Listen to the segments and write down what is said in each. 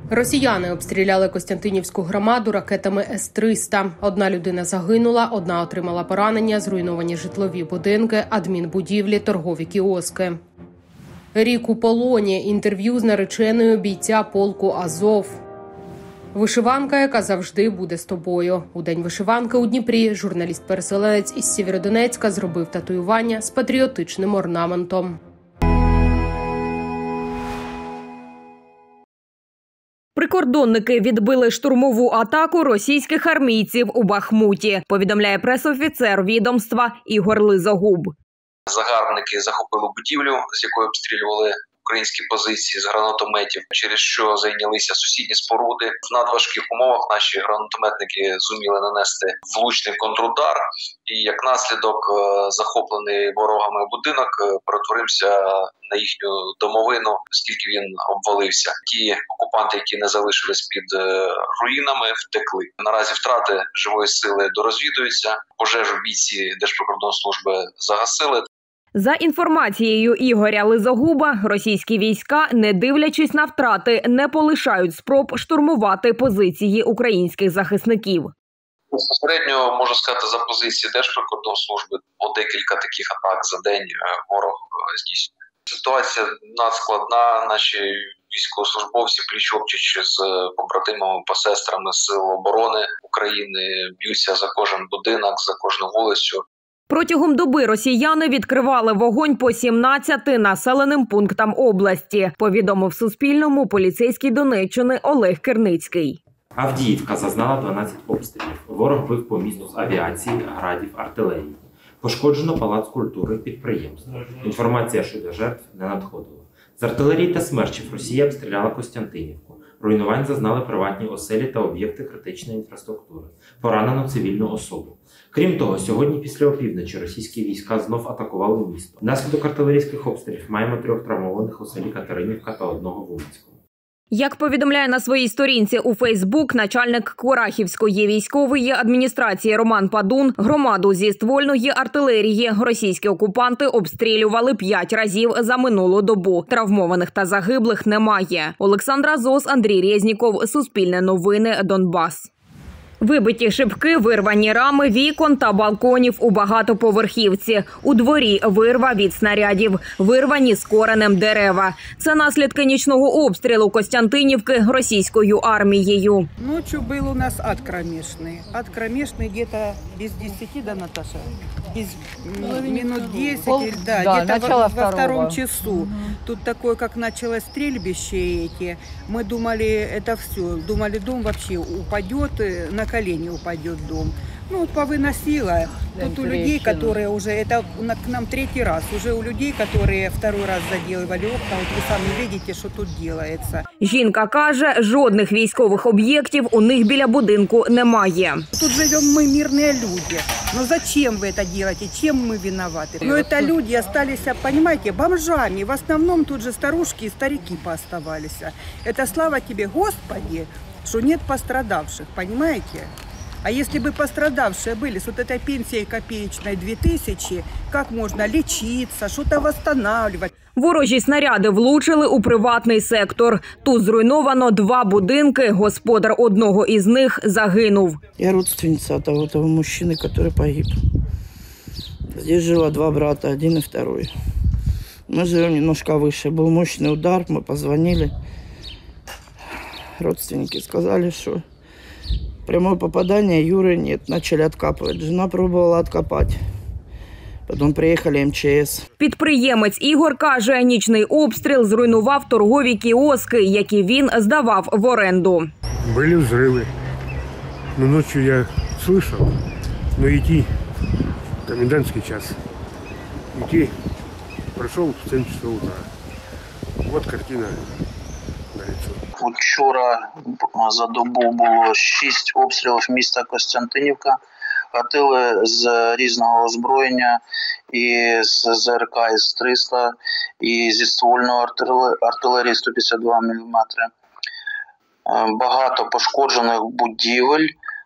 Росіяни обстріляли Костянтинівську громаду ракетами С-300. Одна людина загинула, одна отримала поранення, зруйновані житлові будинки, адмінбудівлі, торгові кіоски. Рік у полоні. Інтерв'ю з нареченою бійця полку «Азов». Вишиванка, яка завжди буде з тобою. У День вишиванки у Дніпрі журналіст-переселенець із Сєвєродонецька зробив татуювання з патріотичним орнаментом. Прикордонники відбили штурмову атаку російських армійців у Бахмуті, повідомляє пресофіцер відомства Ігор Лизогуб. Загарбники захопили будівлю, з якої обстрілювали українські позиції з гранатометів, через що зайнялися сусідні споруди. В надважких умовах наші гранатометники зуміли нанести влучний контрудар, і як наслідок захоплений ворогами будинок перетворився на їхню домовину, оскільки він обвалився. Ті окупанти, які не залишились під руїнами, втекли. Наразі втрати живої сили дорозвідуються, пожежу бійці Держприкордонслужби загасили. За інформацією Ігоря Лизогуба, російські війська, не дивлячись на втрати, не полишають спроб штурмувати позиції українських захисників. Безпосередньо можу сказати за позиції Держприкордонслужби, по декілька таких атак за день ворог здійснює. Ситуація надскладна, наші військовослужбовці пліч-опліч з побратимами, посестрами Сил оборони України б'ються за кожен будинок, за кожну вулицю. Протягом доби росіяни відкривали вогонь по 17 населеним пунктам області, повідомив Суспільному поліцейський Донеччини Олег Керницький. Авдіївка зазнала 12 обстрілів. Ворог бив по місту з авіації, градів, артилерії. Пошкоджено палац культури, підприємств. Інформація щодо жертв не надходила. З артилерії та смерчів Росія обстріляла Костянтинівку. Руйнувань зазнали приватні оселі та об'єкти критичної інфраструктури. Поранено цивільну особу. Крім того, сьогодні після опівночі російські війська знов атакували місто. Внаслідок артилерійських обстрілів маємо 3 травмованих у селі Катеринівка та 1 в Уманському. Як повідомляє на своїй сторінці у Фейсбук начальник Курахівської військової адміністрації Роман Падун, громаду зі ствольної артилерії російські окупанти обстрілювали 5 разів за минулу добу. Травмованих та загиблих немає. Олександра Зос, Андрій Резніков, Суспільне новини, Донбас. Вибиті шибки, вирвані рами вікон та балконів у багатоповерхівці. У дворі вирва від снарядів, вирвані з коренем дерева. Це наслідки нічного обстрілу Костянтинівки російською армією. Ночью был у нас ад кромешный. Ад кромешный где-то без 10, да, Наташа? Без минут 10, да, где-то во втором часу. Тут такое, как началось стрельбище эти. Мы думали, это все. Думали, дом вообще упадет, на колени упадет дом. Ну, вот повыносило. Тут у людей, которые уже, это к нам 3-й раз, уже у людей, которые 2-й раз заделывали окна, вот вы сами видите, что тут делается. Жінка каже, жодних військових об'єктів у них біля будинку немає. Тут живем мы, мирные люди. Но зачем вы это делаете? Чем мы виноваты? Но это люди остались, понимаете, бомжами. В основном тут же старушки и старики пооставались. Это слава тебе, Господи, что нет пострадавших, понимаете? А если бы пострадавшие были с вот этой пенсией копеечной 2000, как можно лечиться, что-то восстанавливать? Ворожі снаряди влучили у приватний сектор. Тут зруйновано 2 будинки, господар одного із них загинув. Я родственница того мужчины, который погиб. Здесь жило 2 брата, 1 и 2. Мы живем немножко выше. Был мощный удар, мы позвонили. Родственники сказали, что прямое попадание Юры нет. Начали откапывать. Жена пробовала откопать. Потім приїхали МЧС. Підприємець Ігор каже, нічний обстріл зруйнував торгові кіоски, які він здавав в оренду. Були взриви. Но ночью я слышал, но идти комендантский час. Идти пройшов в 7 часов утра. Вот картина на лицо. Вчора за добу було 6 обстрілів міста Костянтинівка. Гатили з різного озброєння, і з ЗРК С-300, і зі ствольної артилерії 152 мм. Багато пошкоджених будівель,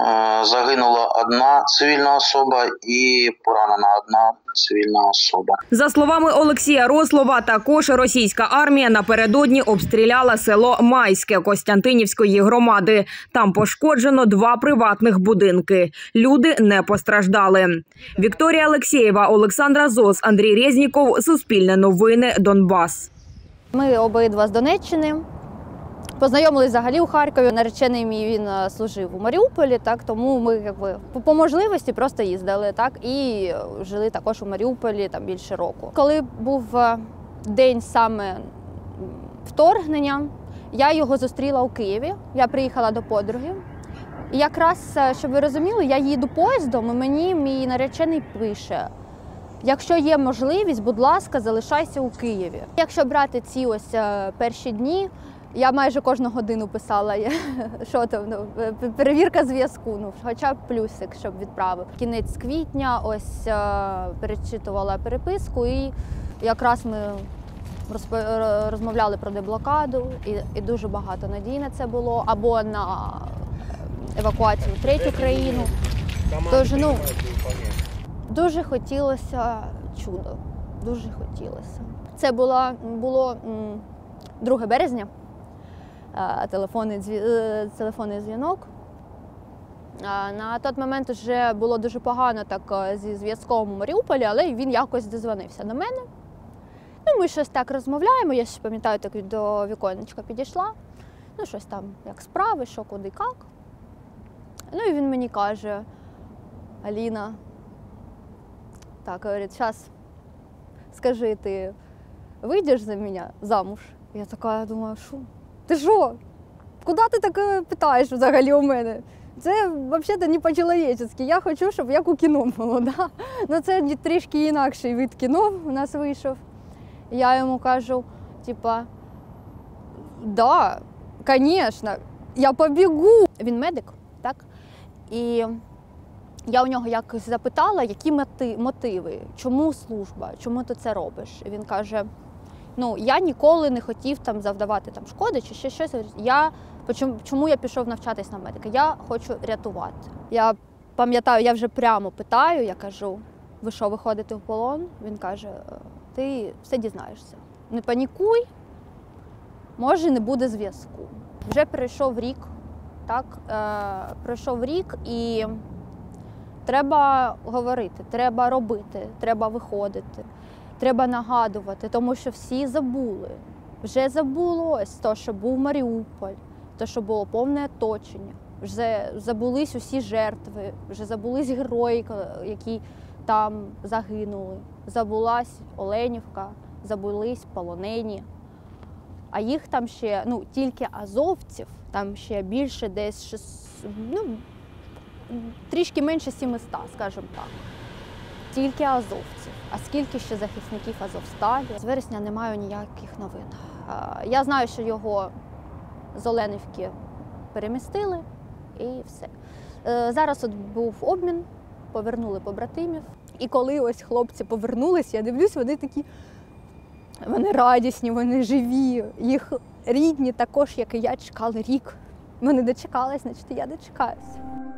Загинула одна цивільна особа і поранена одна цивільна особа. За словами Олексія Рослова, також російська армія напередодні обстріляла село Майське Костянтинівської громади. Там пошкоджено 2 приватних будинки. Люди не постраждали. Вікторія Алексєєва, Олександра Зос, Андрій Резніков, Суспільне новини, Донбас. Ми обидва з Донеччини. Познайомились взагалі у Харкові. Наречений мій, він служив у Маріуполі, так, тому ми по можливості просто їздили, так, і жили також у Маріуполі там більше року. Коли був день саме вторгнення, я його зустріла у Києві. Я приїхала до подруги. І якраз, щоб ви розуміли, я їду поїздом, і мені мій наречений пише: якщо є можливість, будь ласка, залишайся у Києві. Якщо брати ці ось перші дні, я майже кожну годину писала, що там, перевірка зв'язку, хоча б плюсик, щоб відправив. Кінець квітня ось перечитувала переписку, і якраз ми розмовляли про деблокаду, і дуже багато надій на це було, або на евакуацію в третю країну. Тож, дуже хотілося чудо, дуже хотілося. Це було 2 березня. Телефонний дзвінок. На той момент вже було дуже погано так зі зв'язком у Маріуполі, але він якось дозвонився до мене. Ми щось так розмовляємо, я ще пам'ятаю, так до віконечка підійшла. Щось там, як справи, що, куди, як. І він мені каже: Аліна, так, говорить, зараз скажи, ти вийдеш за мене замуж? Я така думаю, що? Ти що? Куди ти так питаєш взагалі у мене? Це взагалі не по-чоловічески. Я хочу, щоб як у кіно було. Да? Це трішки інакший від кіно у нас вийшов. Я йому кажу, типа, да, звісно, я побігу. Він медик, так? І я у нього якось запитала, які мотиви, чому служба, чому ти це робиш? І він каже: я ніколи не хотів там завдавати там шкоди чи ще щось. Чому я пішов навчатись на медика? Я хочу рятувати. Я пам'ятаю, я вже прямо питаю, я кажу: ви що, виходите в полон? Він каже: ти все дізнаєшся. Не панікуй, може не буде зв'язку. Вже пройшов рік, так? Пройшов рік, і треба говорити, треба робити, треба виходити. Треба нагадувати, тому що всі забули. Вже забулось те, що був Маріуполь, те, що було повне оточення. Вже забулись усі жертви, вже забулись герої, які там загинули. Забулась Оленівка, забулись полонені. А їх там ще, тільки азовців, там ще більше десь, трішки менше 700, скажімо так. Тільки азовців. А скільки ще захисників Азовсталі? З вересня не маю ніяких новин. Я знаю, що його з Оленівки перемістили і все. Зараз от був обмін, повернули побратимів. І коли ось хлопці повернулись, я дивлюсь, вони такі, вони радісні, вони живі. Їх рідні також, як і я, чекали рік. Вони дочекались, значить я дочекаюся.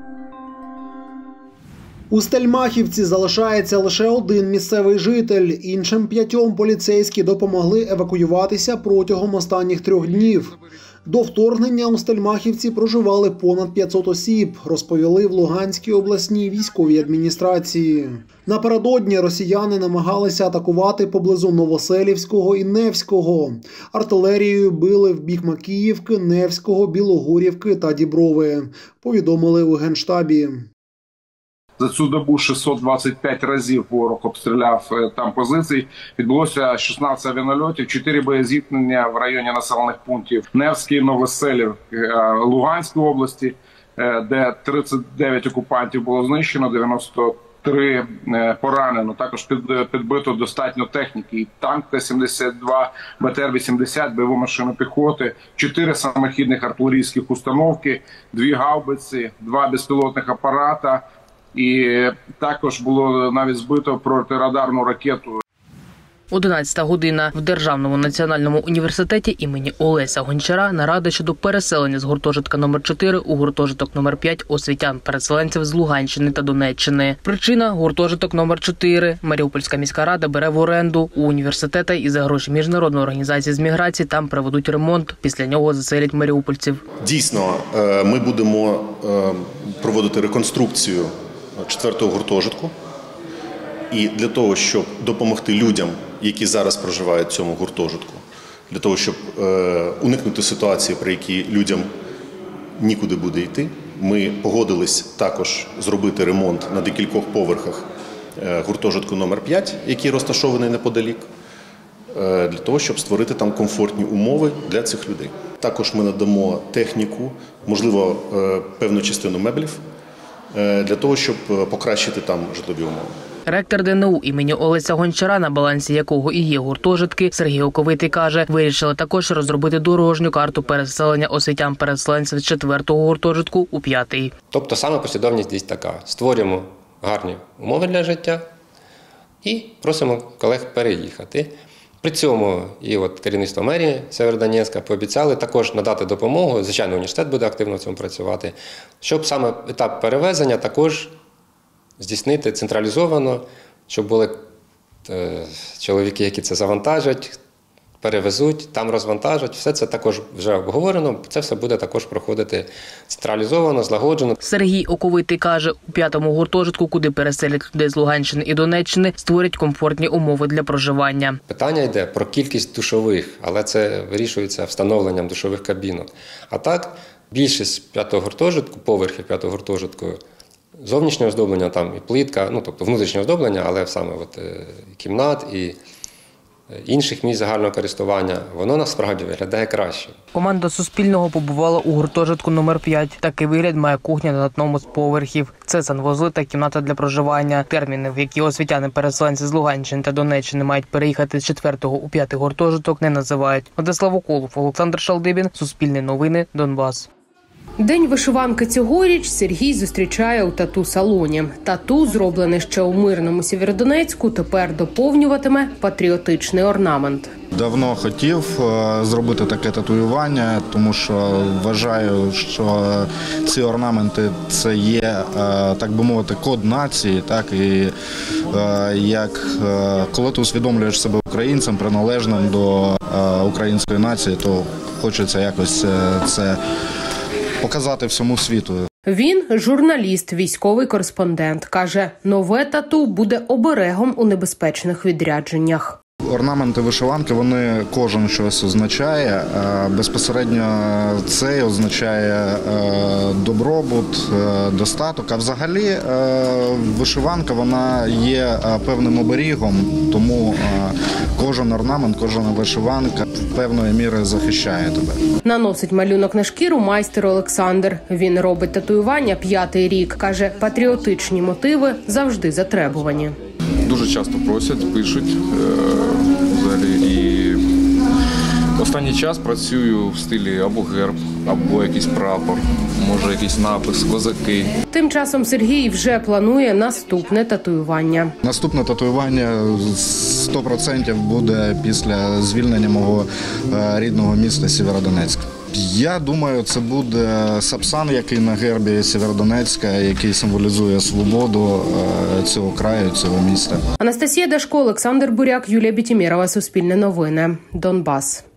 У Стельмахівці залишається лише один місцевий житель. Іншим 5 поліцейські допомогли евакуюватися протягом останніх 3 днів. До вторгнення у Стельмахівці проживали понад 500 осіб, розповіли в Луганській обласній військовій адміністрації. Напередодні росіяни намагалися атакувати поблизу Новоселівського і Невського. Артилерією били в бік Макіївки, Невського, Білогорівки та Діброви, повідомили у Генштабі. За цю добу 625 разів ворог обстріляв там позицій. Відбулося 16 авіанальотів, 4 боєзіткнення в районі населених пунктів Невський, Новоселів, Луганської області, де 39 окупантів було знищено, 93 поранено. Також підбито достатньо техніки. Танк Т-72, БТР-80, бойову машину піхоти, 4 самохідних артилерійських установки, 2 гаубиці, 2 безпілотних апарата. І також було навіть збито протирадарну ракету. 11 година. В Державному національному університеті імені Олеся Гончара нарада щодо переселення з гуртожитка номер 4 у гуртожиток номер 5 освітян-переселенців з Луганщини та Донеччини. Причина – гуртожиток номер 4. Маріупольська міська рада бере в оренду у університету і за гроші Міжнародної організації з міграції там проведуть ремонт. Після нього заселять маріупольців. Дійсно, ми будемо проводити реконструкцію 4-го гуртожитку. І для того, щоб допомогти людям, які зараз проживають в цьому гуртожитку, для того, щоб уникнути ситуації, при якій людям нікуди буде йти, ми погодились також зробити ремонт на декількох поверхах гуртожитку номер 5, який розташований неподалік, для того, щоб створити там комфортні умови для цих людей. Також ми надамо техніку, можливо, певну частину меблів, для того, щоб покращити там житлові умови. Ректор ДНУ імені Олеся Гончара, на балансі якого і є гуртожитки, Сергій Оковитий каже, вирішили також розробити дорожню карту переселення освітян-переселенців з 4-го гуртожитку у 5-й. Тобто саме послідовність десь така. Створюємо гарні умови для життя і просимо колег переїхати. При цьому і керівництво мерії Сєвєродонецька пообіцяли також надати допомогу, звичайно, університет буде активно в цьому працювати, щоб саме етап перевезення також здійснити централізовано, щоб були чоловіки, які це завантажать, перевезуть, там розвантажать. Все це також вже обговорено, це все буде також проходити централізовано, злагоджено. Сергій Оковитий каже, у 5-му гуртожитку, куди переселять людей з Луганщини і Донеччини, створять комфортні умови для проживання. Питання йде про кількість душових, але це вирішується встановленням душових кабінок. А так, більшість 5-го гуртожитку, поверхів 5-го гуртожитку, зовнішнє оздоблення, там і плитка, тобто внутрішнє оздоблення, але саме кімнат і інших місць загального користування, воно насправді виглядає краще. Команда Суспільного побувала у гуртожитку номер 5. Такий вигляд має кухня на одному з поверхів. Це санвузли та кімната для проживання. Терміни, в які освітяни-переселенці з Луганщини та Донеччини мають переїхати з 4-го у 5-й гуртожиток, не називають. Владислав Околов, Олександр Шалдибін, Суспільне новини, Донбас. День вишиванки цьогоріч Сергій зустрічає у тату-салоні. Тату, зроблене ще у мирному Сєвєродонецьку, тепер доповнюватиме патріотичний орнамент. Давно хотів зробити таке татуювання, тому що вважаю, що ці орнаменти – це є, так би мовити, код нації. Так, і коли ти усвідомлюєш себе українцем, приналежним до української нації, то хочеться якось це показати всьому світу. Він – журналіст, військовий кореспондент. Каже, нове тату буде оберегом у небезпечних відрядженнях. Орнаменти вишиванки, вони кожен щось означає. Безпосередньо це означає добробут, достаток. А взагалі вишиванка, вона є певним оберігом, тому кожен орнамент, кожна вишиванка певною мірою захищає тебе. Наносить малюнок на шкіру майстер Олександр. Він робить татуювання 5-й рік. Каже, патріотичні мотиви завжди затребувані. Дуже часто просять, пишуть взагалі, і останній час працюю в стилі або герб, або якийсь прапор, може якийсь напис, козаки. Тим часом Сергій вже планує наступне татуювання. Наступне татуювання 100% буде після звільнення мого рідного міста Сєвєродонецьк. Я думаю, це буде сапсан, який на гербі Сєвєродонецька, який символізує свободу цього краю, цього міста. Анастасія Дашко, Олександр Буряк, Юлія Бітімєрова, Суспільне новини, Донбас.